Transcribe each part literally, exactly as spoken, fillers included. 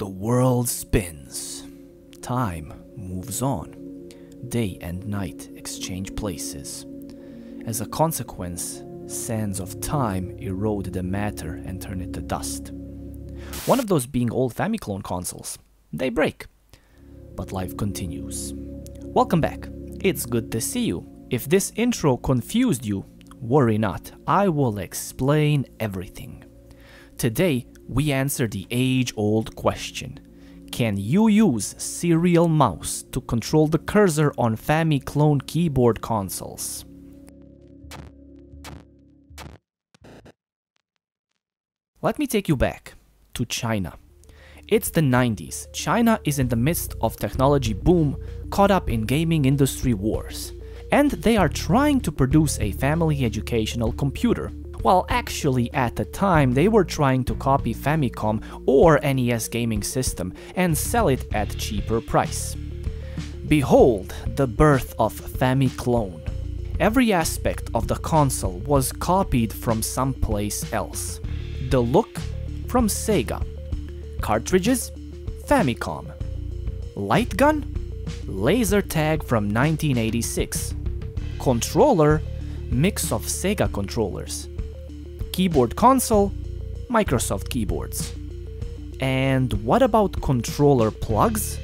The world spins. Time moves on. Day and night exchange places. As a consequence, sands of time erode the matter and turn it to dust. One of those being old Famiclone consoles. They break. But life continues. Welcome back. It's good to see you. If this intro confused you, worry not. I will explain everything. Today, we answer the age-old question. Can you use serial mouse to control the cursor on Famiclone keyboard consoles? Let me take you back to China. It's the nineties. China is in the midst of technology boom, caught up in gaming industry wars. And they are trying to produce a family educational computer. While actually at the time they were trying to copy Famicom or N E S gaming system and sell it at cheaper price. Behold the birth of Famiclone. Every aspect of the console was copied from someplace else. The look from Sega. Cartridges? Famicom. Light gun? Laser tag from nineteen eighty-six. Controller? Mix of Sega controllers. Keyboard console? Microsoft keyboards. And what about controller plugs?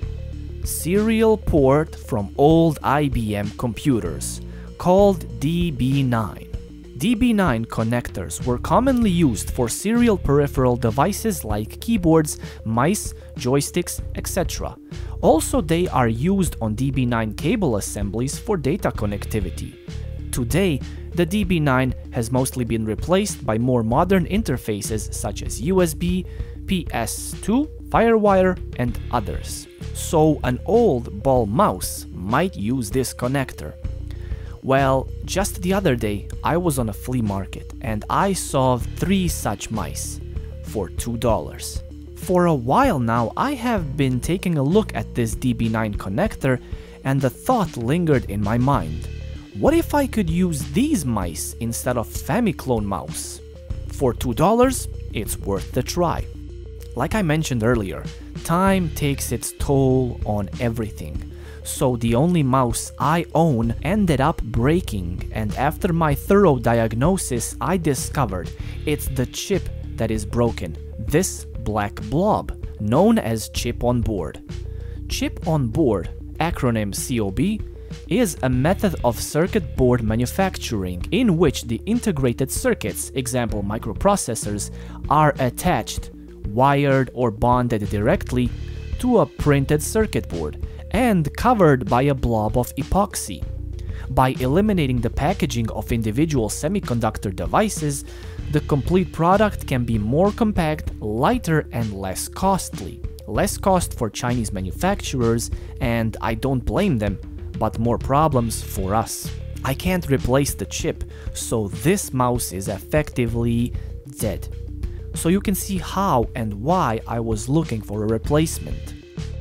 Serial port from old I B M computers, called D B nine. D B nine connectors were commonly used for serial peripheral devices like keyboards, mice, joysticks, et cetera. Also, they are used on D B nine cable assemblies for data connectivity. Today, the D B nine has mostly been replaced by more modern interfaces such as U S B, P S two, Firewire, and others. So an old ball mouse might use this connector. Well, just the other day, I was on a flea market and I saw three such mice for two dollars. For a while now, I have been taking a look at this D B nine connector and the thought lingered in my mind. What if I could use these mice instead of Famiclone mouse? For two dollars, it's worth the try. Like I mentioned earlier, time takes its toll on everything. So the only mouse I own ended up breaking, and after my thorough diagnosis I discovered it's the chip that is broken, this black blob, known as chip on board. Chip on board, acronym C O B, is a method of circuit board manufacturing in which the integrated circuits, example microprocessors, are attached, wired or bonded directly to a printed circuit board and covered by a blob of epoxy. By eliminating the packaging of individual semiconductor devices, the complete product can be more compact, lighter, and less costly. Less cost for Chinese manufacturers, and I don't blame them, but more problems for us. I can't replace the chip, so this mouse is effectively dead. So you can see how and why I was looking for a replacement.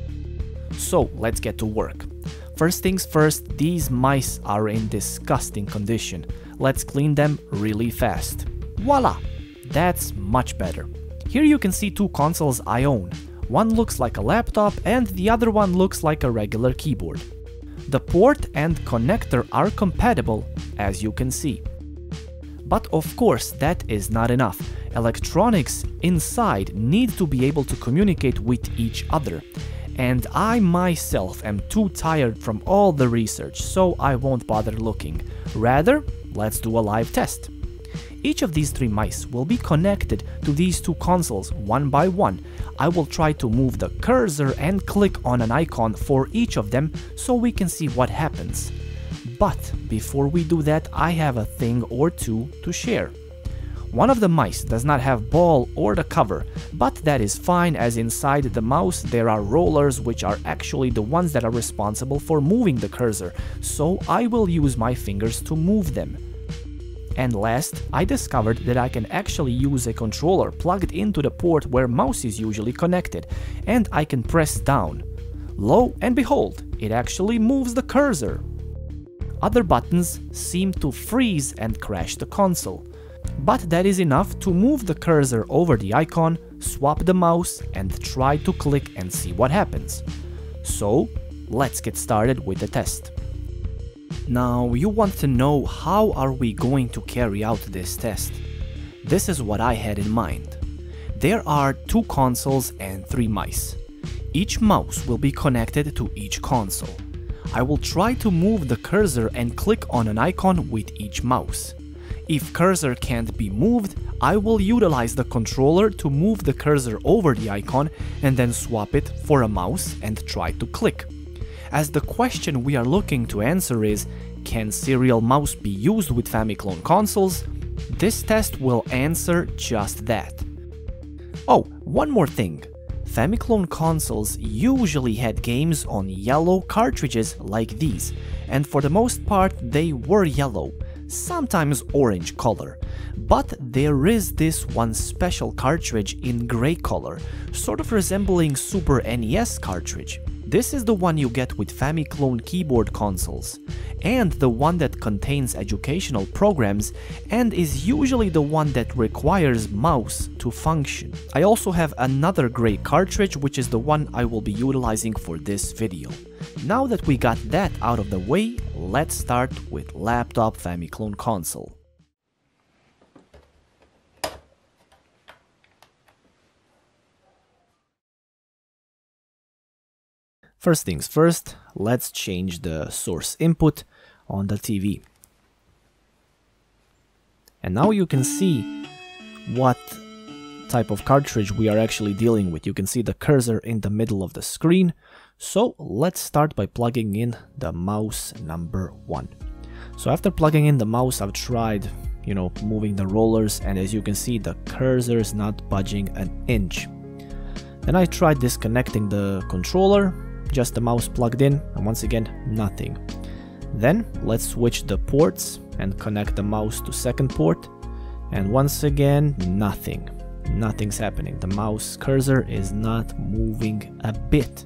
So let's get to work. First things first, these mice are in disgusting condition. Let's clean them really fast. Voila! That's much better. Here you can see two consoles I own. One looks like a laptop and the other one looks like a regular keyboard. The port and connector are compatible, as you can see. But of course, that is not enough. Electronics inside need to be able to communicate with each other. And I myself am too tired from all the research, so I won't bother looking. Rather, let's do a live test. Each of these three mice will be connected to these two consoles one by one. I will try to move the cursor and click on an icon for each of them so we can see what happens. But before we do that, I have a thing or two to share. One of the mice does not have ball or the cover, but that is fine as inside the mouse there are rollers which are actually the ones that are responsible for moving the cursor, so I will use my fingers to move them. And last, I discovered that I can actually use a controller plugged into the port where mouse is usually connected, and I can press down. Lo and behold, it actually moves the cursor. Other buttons seem to freeze and crash the console. But that is enough to move the cursor over the icon, swap the mouse and try to click and see what happens. So let's get started with the test. Now you want to know how are we going to carry out this test. This is what I had in mind. There are two consoles and three mice. Each mouse will be connected to each console. I will try to move the cursor and click on an icon with each mouse. If cursor can't be moved, I will utilize the controller to move the cursor over the icon and then swap it for a mouse and try to click. As the question we are looking to answer is, can serial mouse be used with Famiclone consoles? This test will answer just that. Oh, one more thing. Famiclone consoles usually had games on yellow cartridges like these, and for the most part they were yellow, sometimes orange color. But there is this one special cartridge in gray color, sort of resembling Super N E S cartridge. This is the one you get with Famiclone keyboard consoles, and the one that contains educational programs, and is usually the one that requires mouse to function. I also have another gray cartridge, which is the one I will be utilizing for this video. Now that we got that out of the way, let's start with laptop Famiclone console. First things first, let's change the source input on the T V. And now you can see what type of cartridge we are actually dealing with. You can see the cursor in the middle of the screen. So let's start by plugging in the mouse number one. So after plugging in the mouse, I've tried, you know, moving the rollers, and as you can see, the cursor is not budging an inch. Then I tried disconnecting the controller, just the mouse plugged in, and once again, nothing. Then let's switch the ports and connect the mouse to second port, and once again, nothing. Nothing's happening. The mouse cursor is not moving a bit.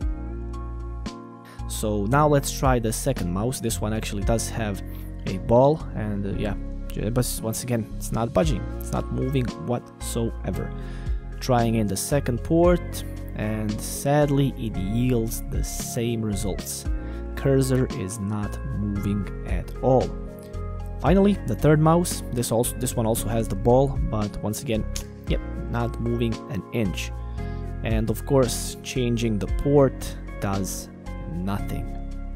So now let's try the second mouse. This one actually does have a ball, and uh, yeah, but once again, it's not budging. It's not moving whatsoever. Trying in the second port, and sadly it yields the same results. Cursor is not moving at all. Finally, the third mouse. This also this one also has the ball, but once again, yep, not moving an inch. And of course, changing the port does nothing.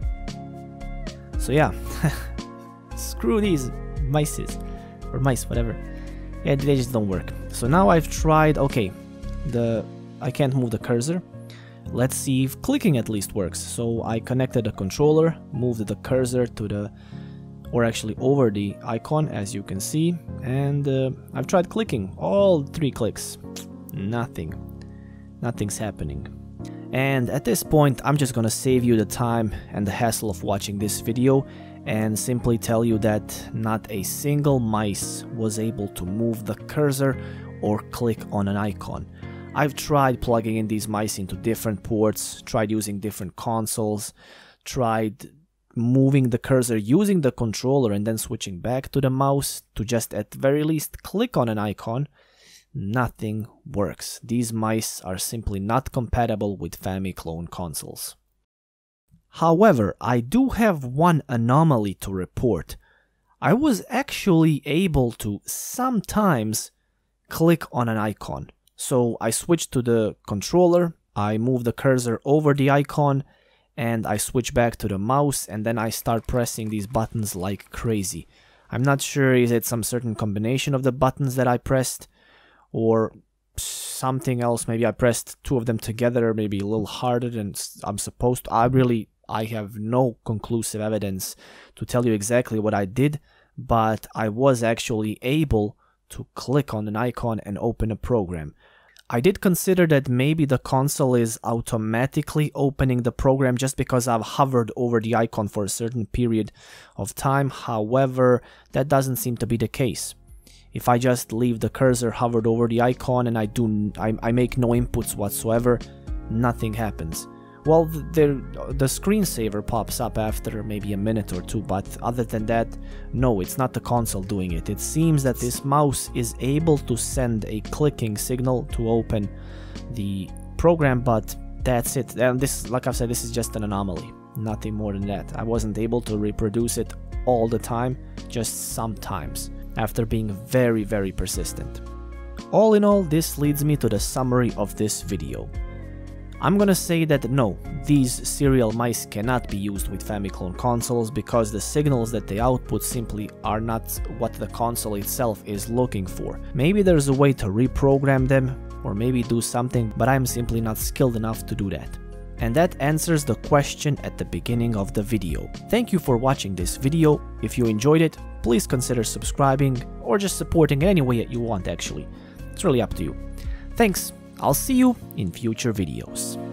So yeah, screw these mices or mice, whatever. Yeah, they just don't work. So now I've tried. Okay, the I can't move the cursor. Let's see if clicking at least works. So I connected the controller, moved the cursor to the, or actually over the icon, as you can see, and uh, I've tried clicking all three clicks. Nothing. Nothing's happening. And at this point, I'm just gonna save you the time and the hassle of watching this video and simply tell you that not a single mice was able to move the cursor or click on an icon. I've tried plugging in these mice into different ports, tried using different consoles, tried moving the cursor using the controller and then switching back to the mouse to just at the very least click on an icon. Nothing works. These mice are simply not compatible with Famiclone consoles. However, I do have one anomaly to report. I was actually able to sometimes click on an icon. So I switched to the controller, I move the cursor over the icon, and I switch back to the mouse, and then I start pressing these buttons like crazy. I'm not sure, is it some certain combination of the buttons that I pressed, or something else? Maybe I pressed two of them together, maybe a little harder than I'm supposed to. I really, I have no conclusive evidence to tell you exactly what I did, but I was actually able to click on an icon and open a program. I did consider that maybe the console is automatically opening the program just because I've hovered over the icon for a certain period of time. However, that doesn't seem to be the case. If I just leave the cursor hovered over the icon and I do I, I make no inputs whatsoever, nothing happens. Well, the, the screensaver pops up after maybe a minute or two, but other than that, no, it's not the console doing it. It seems that this mouse is able to send a clicking signal to open the program, but that's it. And this, like I've said, this is just an anomaly, nothing more than that. I wasn't able to reproduce it all the time, just sometimes, after being very, very persistent. All in all, this leads me to the summary of this video. I'm gonna say that no, these serial mice cannot be used with Famiclone consoles because the signals that they output simply are not what the console itself is looking for. Maybe there's a way to reprogram them or maybe do something, but I'm simply not skilled enough to do that. And that answers the question at the beginning of the video. Thank you for watching this video. If you enjoyed it, please consider subscribing or just supporting any way that you want actually. It's really up to you. Thanks. I'll see you in future videos.